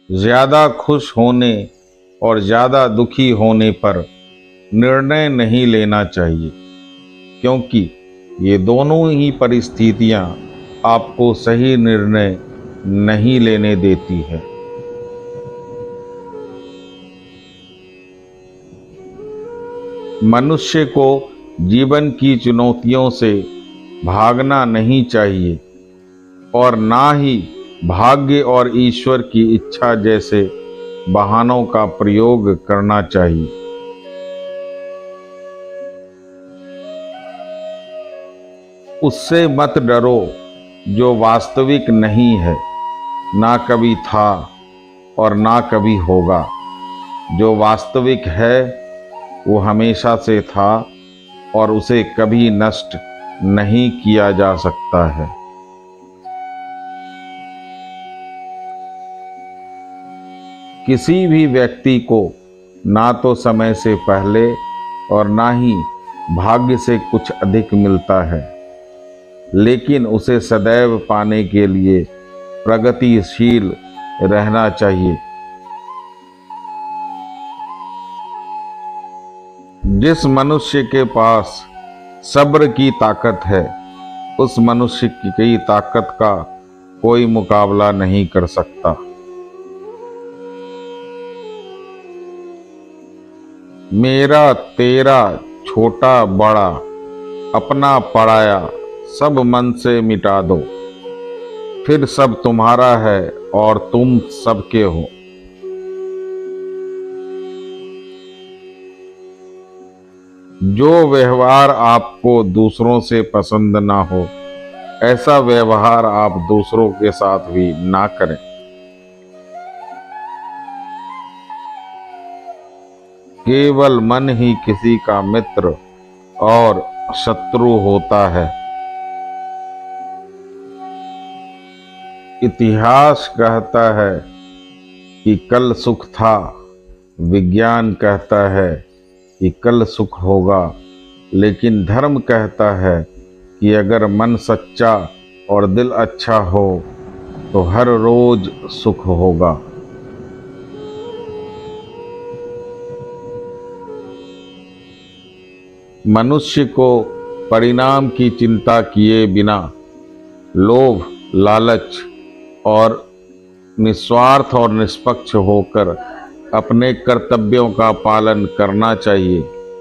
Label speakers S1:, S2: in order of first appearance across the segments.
S1: ज़्यादा खुश होने और ज़्यादा दुखी होने पर निर्णय नहीं लेना चाहिए, क्योंकि ये दोनों ही परिस्थितियां आपको सही निर्णय नहीं लेने देती है। मनुष्य को जीवन की चुनौतियों से भागना नहीं चाहिए और ना ही भाग्य और ईश्वर की इच्छा जैसे बहानों का प्रयोग करना चाहिए। उससे मत डरो जो वास्तविक नहीं है, ना कभी था और ना कभी होगा। जो वास्तविक है वो हमेशा से था और उसे कभी नष्ट नहीं किया जा सकता है। किसी भी व्यक्ति को ना तो समय से पहले और ना ही भाग्य से कुछ अधिक मिलता है, लेकिन उसे सदैव पाने के लिए प्रगतिशील रहना चाहिए। जिस मनुष्य के पास सब्र की ताकत है, उस मनुष्य की ताकत का कोई मुकाबला नहीं कर सकता। मेरा तेरा छोटा बड़ा अपना पराया सब मन से मिटा दो, फिर सब तुम्हारा है और तुम सबके हो। जो व्यवहार आपको दूसरों से पसंद ना हो, ऐसा व्यवहार आप दूसरों के साथ भी ना करें। केवल मन ही किसी का मित्र और शत्रु होता है। इतिहास कहता है कि कल सुख था, विज्ञान कहता है कि कल सुख होगा, लेकिन धर्म कहता है कि अगर मन सच्चा और दिल अच्छा हो तो हर रोज सुख होगा। मनुष्य को परिणाम की चिंता किए बिना लोभ, लालच और निस्वार्थ और निष्पक्ष होकर अपने कर्तव्यों का पालन करना चाहिए।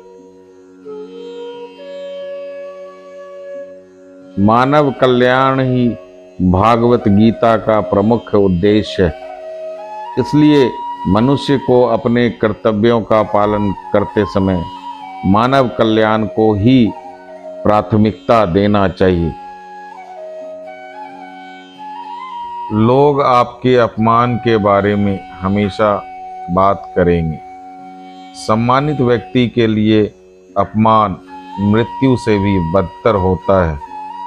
S1: मानव कल्याण ही भागवत गीता का प्रमुख उद्देश्य है। इसलिए मनुष्य को अपने कर्तव्यों का पालन करते समय मानव कल्याण को ही प्राथमिकता देना चाहिए। लोग आपके अपमान के बारे में हमेशा बात करेंगे। सम्मानित व्यक्ति के लिए अपमान मृत्यु से भी बदतर होता है।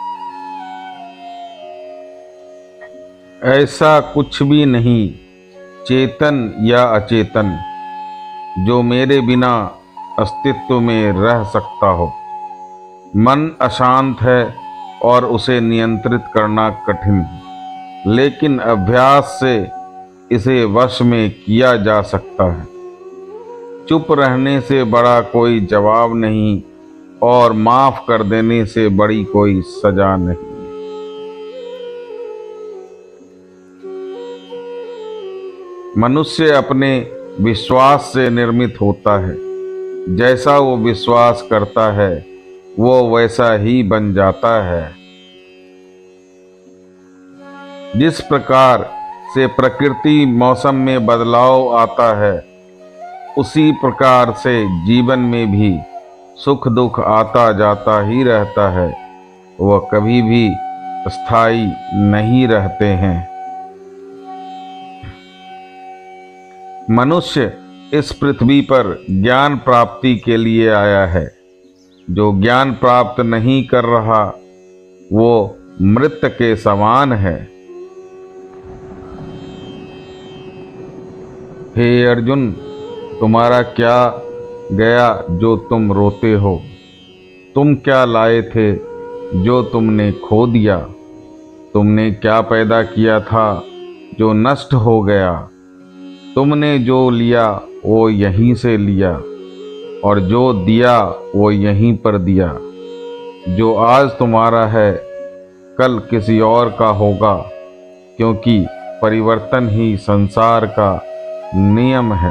S1: ऐसा कुछ भी नहीं, चेतन या अचेतन, जो मेरे बिना अस्तित्व में रह सकता हो। मन अशांत है और उसे नियंत्रित करना कठिन, लेकिन अभ्यास से इसे वश में किया जा सकता है। चुप रहने से बड़ा कोई जवाब नहीं और माफ कर देने से बड़ी कोई सजा नहीं। मनुष्य अपने विश्वास से निर्मित होता है। जैसा वो विश्वास करता है वो वैसा ही बन जाता है। जिस प्रकार से प्रकृति मौसम में बदलाव आता है, उसी प्रकार से जीवन में भी सुख दुख आता जाता ही रहता है। वह कभी भी स्थायी नहीं रहते हैं। मनुष्य इस पृथ्वी पर ज्ञान प्राप्ति के लिए आया है। जो ज्ञान प्राप्त नहीं कर रहा वो मृत के समान है। हे अर्जुन, तुम्हारा क्या गया जो तुम रोते हो? तुम क्या लाए थे जो तुमने खो दिया? तुमने क्या पैदा किया था जो नष्ट हो गया? तुमने जो लिया वो यहीं से लिया, और जो दिया वो यहीं पर दिया। जो आज तुम्हारा है कल किसी और का होगा, क्योंकि परिवर्तन ही संसार का नियम है।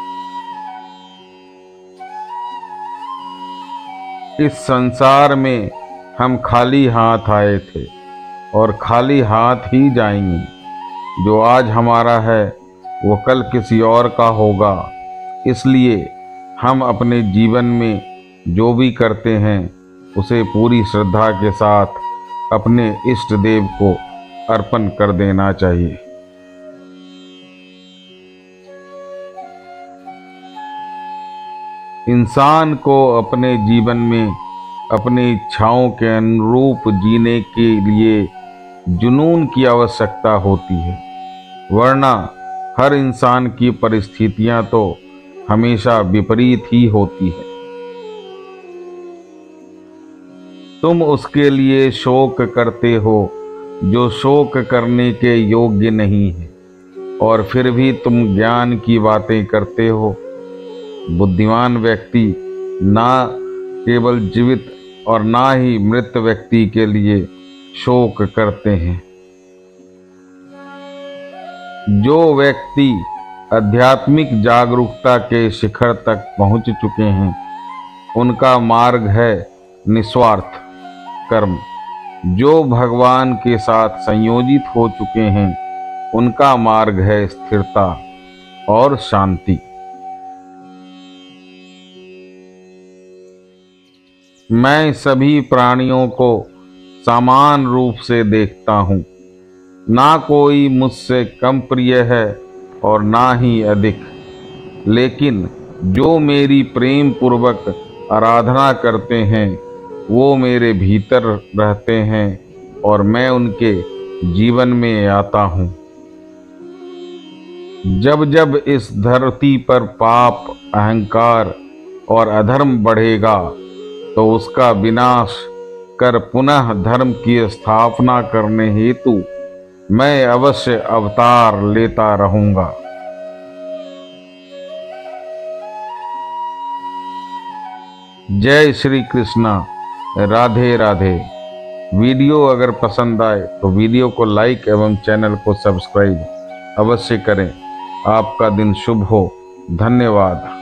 S1: इस संसार में हम खाली हाथ आए थे और खाली हाथ ही जाएंगे। जो आज हमारा है वो कल किसी और का होगा। इसलिए हम अपने जीवन में जो भी करते हैं उसे पूरी श्रद्धा के साथ अपने इष्ट देव को अर्पण कर देना चाहिए। इंसान को अपने जीवन में अपनी इच्छाओं के अनुरूप जीने के लिए जुनून की आवश्यकता होती है, वरना हर इंसान की परिस्थितियां तो हमेशा विपरीत ही होती है। तुम उसके लिए शोक करते हो जो शोक करने के योग्य नहीं है, और फिर भी तुम ज्ञान की बातें करते हो। बुद्धिमान व्यक्ति ना केवल जीवित और ना ही मृत व्यक्ति के लिए शोक करते हैं। जो व्यक्ति आध्यात्मिक जागरूकता के शिखर तक पहुंच चुके हैं, उनका मार्ग है निस्वार्थ कर्म। जो भगवान के साथ संयोजित हो चुके हैं, उनका मार्ग है स्थिरता और शांति। मैं सभी प्राणियों को समान रूप से देखता हूँ। ना कोई मुझसे कम प्रिय है और ना ही अधिक, लेकिन जो मेरी प्रेम पूर्वक आराधना करते हैं वो मेरे भीतर रहते हैं और मैं उनके जीवन में आता हूँ। जब जब इस धरती पर पाप, अहंकार और अधर्म बढ़ेगा तो उसका विनाश कर पुनः धर्म की स्थापना करने हेतु मैं अवश्य अवतार लेता रहूंगा। जय श्री कृष्णा। राधे राधे। वीडियो अगर पसंद आए तो वीडियो को लाइक एवं चैनल को सब्सक्राइब अवश्य करें। आपका दिन शुभ हो। धन्यवाद।